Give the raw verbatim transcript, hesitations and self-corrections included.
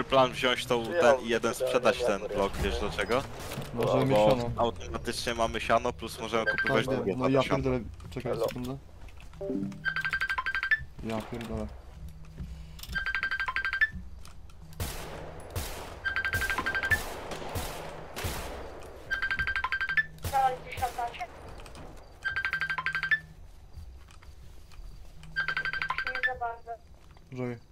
plan wziąć tą ten i jeden sprzedać ten blok, wiesz dlaczego? Możemy mieć Bo siano. automatycznie mamy siano, plus możemy kupować Tak, drugie no ja siano. pierdolę. Czekaj sekundę. Ja pierdolę. Dalej gdzieś latacie? Nie za bardzo. Joey.